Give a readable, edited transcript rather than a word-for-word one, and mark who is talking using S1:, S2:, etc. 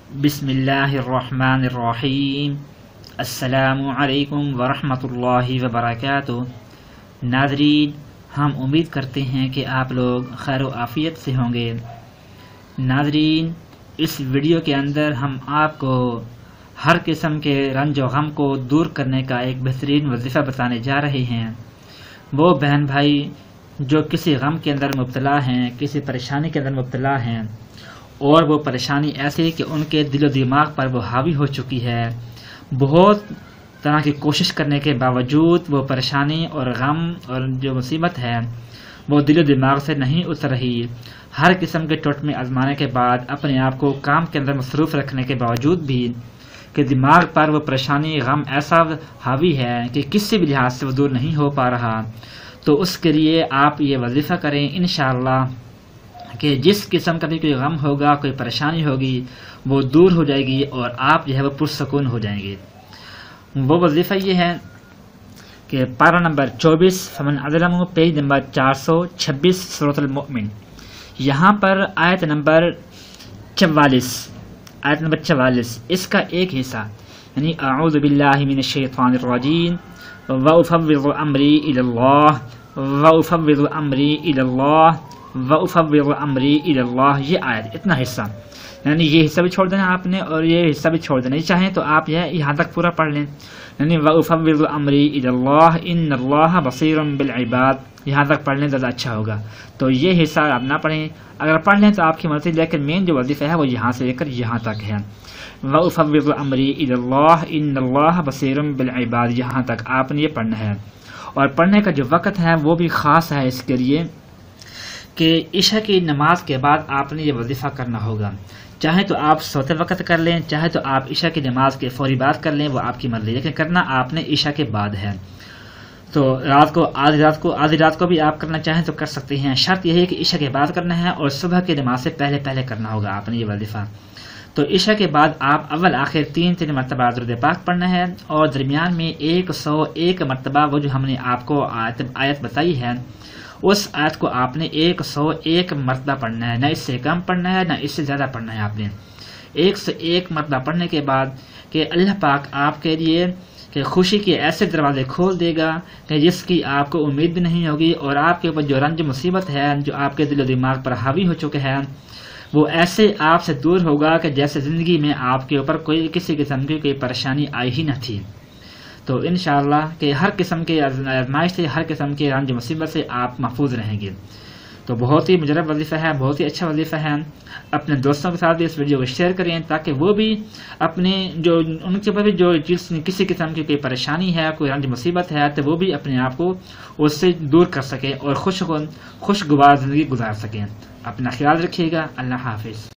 S1: بسم اللہ الرحمن الرحیم۔ السلام علیکم ورحمۃ اللہ وبرکاتہ۔ ناظرین، ہم امید کرتے ہیں کہ آپ لوگ خیر و عافیت سے ہوں گے۔ ناظرین، اس ویڈیو کے اندر ہم آپ کو ہر قسم کے رنج و غم کو دور کرنے کا ایک بہترین وظیفہ بتانے جا رہے ہیں۔ وہ بہن بھائی جو کسی غم کے اندر مبتلا ہیں، کسی پریشانی کے اندر مبتلا ہیں، اور وہ پریشانی ایسی کہ ان کے دل و دماغ پر وہ حاوی ہو چکی ہے، بہت طرح کی کوشش کرنے کے باوجود وہ پریشانی اور غم اور جو مصیبت ہے وہ دل و دماغ سے نہیں اتر رہی، ہر قسم کے ٹوٹ میں آزمانے کے بعد اپنے آپ کو کام کے اندر مصروف رکھنے کے باوجود بھی کہ دماغ پر وہ پریشانی غم ایسا حاوی ہے کہ کسی بھی لحاظ سے وہ دور نہیں ہو پا رہا، تو اس کے لیے آپ یہ وظیفہ کریں انشاءاللہ کہ جس قسم کا بھی کوئی غم ہوگا، کوئی پریشانی ہوگی، وہ دور ہو جائے گی اور آپ جو ہے وہ پرسکون ہو جائیں گے۔ وہ وظیفہ یہ ہے کہ پارہ نمبر 24 فمن اظلم، پیج نمبر 426 سورۃ المؤمن، یہاں پر آیت نمبر 44 اس کا ایک حصہ یعنی اعوذ باللہ من الشیطان الرجیم وافوض امری الی اللہ وافوض امری الی اللہ وَأُفَوِّضُ أَمْرِي إِلَى اللَّهِ، یہ آیت اتنا حصہ، یعنی یہ حصہ بھی چھوڑ دینا آپ نے اور یہ حصہ بھی چھوڑ دینا، چاہیں تو آپ یہاں تک پورا پڑھ لیں، یعنی وَأُفَوِّضُ أَمْرِي إِلَى اللَّهِ إِنَّ اللَّهَ بَصِيرٌ بِالْعِبَادِ، یہاں تک پڑھ لیں زیادہ اچھا ہوگا۔ تو یہ حصہ آپ نہ پڑھیں، اگر پڑھ لیں تو آپ کی مرضی، لیکن مین جو وظیفہ ہے وہ یہاں سے لے کر یہاں تک ہے، وَأُفَوِّضُ أَمْرِي إِلَى اللَّهِ إِنَّ اللَّهَ بَصِيرٌ بِالْعِبَادِ، یہاں تک آپ نے یہ پڑھنا ہے۔ اور پڑھنے کا جو وقت ہے وہ بھی خاص ہے اس کے لیے کہ عشاء کی نماز کے بعد آپ نے یہ وظیفہ کرنا ہوگا، چاہے تو آپ سوتے وقت کر لیں، چاہے تو آپ عشاء کی نماز کے فوری بعد کر لیں، وہ آپ کی مرضی، لیکن کرنا آپ نے عشاء کے بعد ہے۔ تو آدھی رات کو بھی آپ کرنا چاہیں تو کر سکتے ہیں، شرط یہ ہے کہ عشاء کے بعد کرنا ہے اور صبح کی نماز سے پہلے کرنا ہوگا آپ نے یہ وظیفہ۔ تو عشاء کے بعد آپ اول آخر 3 مرتبہ درود پاک پڑھنا ہے، اور درمیان میں 101 مرتبہ وہ جو ہم نے آپ کو آیت بتائی ہے اس آیت کو آپ نے 101 مرتبہ پڑھنا ہے، نہ اس سے کم پڑھنا ہے نہ اس سے زیادہ پڑھنا ہے۔ آپ نے 101 مرتبہ پڑھنے کے بعد کہ اللہ پاک آپ کے لیے کہ خوشی کے ایسے دروازے کھول دے گا کہ جس کی آپ کو امید بھی نہیں ہوگی، اور آپ کے اوپر جو رنج مصیبت ہے جو آپ کے دل و دماغ پر حاوی ہو چکے ہیں وہ ایسے آپ سے دور ہوگا کہ جیسے زندگی میں آپ کے اوپر کوئی کسی قسم کی کوئی پریشانی آئی ہی نہ تھی۔ تو انشاءاللہ کہ ہر قسم کے آزمائش سے، ہر قسم کے رنج مصیبت سے آپ محفوظ رہیں گے۔ تو بہت ہی مجرب وظیفہ ہے، بہت ہی اچھا وظیفہ ہے۔ اپنے دوستوں کے ساتھ بھی اس ویڈیو کو شیئر کریں تاکہ وہ بھی اپنے ان کے اوپر بھی جو کسی قسم کی کوئی پریشانی ہے، کوئی رنج مصیبت ہے، تو وہ بھی اپنے آپ کو اس سے دور کر سکیں اور خوشگوار زندگی گزار سکیں۔ اپنا خیال رکھیے گا۔ اللہ حافظ۔